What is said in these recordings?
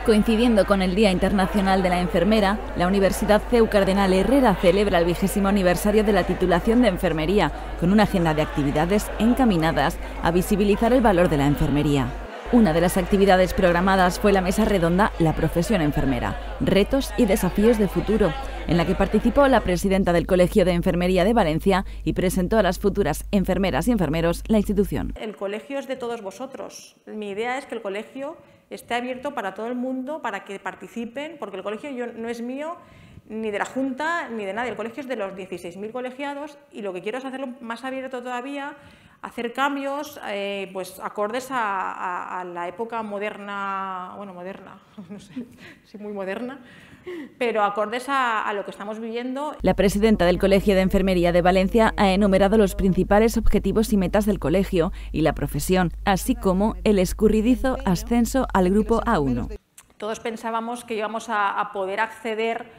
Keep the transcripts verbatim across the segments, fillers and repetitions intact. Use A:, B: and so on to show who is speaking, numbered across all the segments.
A: Coincidiendo con el Día Internacional de la Enfermera, la Universidad C E U Cardenal Herrera celebra el vigésimo aniversario de la titulación de enfermería, con una agenda de actividades encaminadas a visibilizar el valor de la enfermería. Una de las actividades programadas fue la mesa redonda La profesión enfermera, retos y desafíos de futuro, en la que participó la presidenta del Colegio de Enfermería de Valencia y presentó a las futuras enfermeras y enfermeros la institución.
B: El colegio es de todos vosotros. Mi idea es que el colegio esté abierto para todo el mundo, para que participen, porque el colegio yo, no es mío ni de la Junta ni de nadie. El colegio es de los dieciséis mil colegiados y lo que quiero es hacerlo más abierto todavía, hacer cambios eh, pues acordes a, a, a la época moderna, bueno, moderna, no sé, sí, muy moderna, pero acordes a, a lo que estamos viviendo.
A: La presidenta del Colegio de Enfermería de Valencia ha enumerado los principales objetivos y metas del colegio y la profesión, así como el escurridizo ascenso al grupo A uno.
B: Todos pensábamos que íbamos a, a poder acceder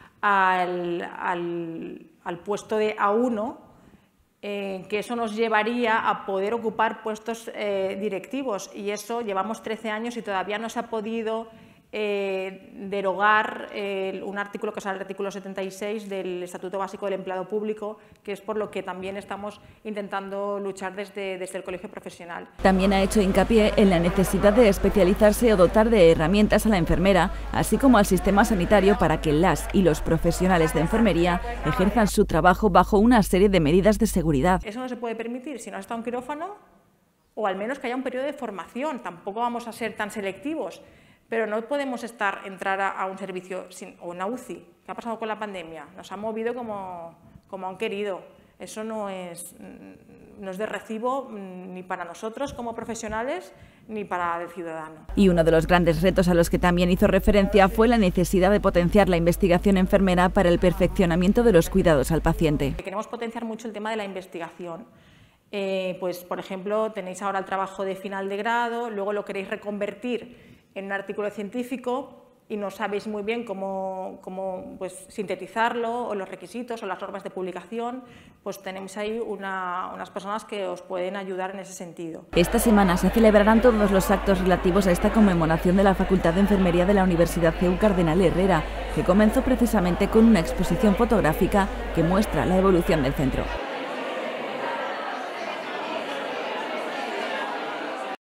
B: al, al, al puesto de A uno, Eh, que eso nos llevaría a poder ocupar puestos eh, directivos, y eso llevamos trece años y todavía no se ha podido eh, derogar eh, un artículo que es el artículo setenta y seis del Estatuto Básico del Empleado Público, que es por lo que también estamos intentando luchar desde, desde el colegio profesional.
A: También ha hecho hincapié en la necesidad de especializarse o dotar de herramientas a la enfermera, así como al sistema sanitario, para que las y los profesionales de enfermería ejerzan su trabajo bajo una serie de medidas de seguridad.
B: Eso no se puede permitir si no está un quirófano, o al menos que haya un periodo de formación. Tampoco vamos a ser tan selectivos, pero no podemos estar, entrar a, a un servicio sin, o una U C I. ¿Qué ha pasado con la pandemia? Nos han movido como, como han querido. Eso no es, no es de recibo ni para nosotros como profesionales ni para el ciudadano.
A: Y uno de los grandes retos a los que también hizo referencia fue la necesidad de potenciar la investigación enfermera para el perfeccionamiento de los cuidados al paciente.
B: Queremos potenciar mucho el tema de la investigación. Eh, pues, por ejemplo, tenéis ahora el trabajo de final de grado, luego lo queréis reconvertir en un artículo científico y no sabéis muy bien cómo, cómo pues, sintetizarlo, o los requisitos o las normas de publicación, pues tenemos ahí una, unas personas que os pueden ayudar en ese sentido.
A: Esta semana se celebrarán todos los actos relativos a esta conmemoración de la Facultad de Enfermería de la Universidad C E U Cardenal Herrera, que comenzó precisamente con una exposición fotográfica que muestra la evolución del centro.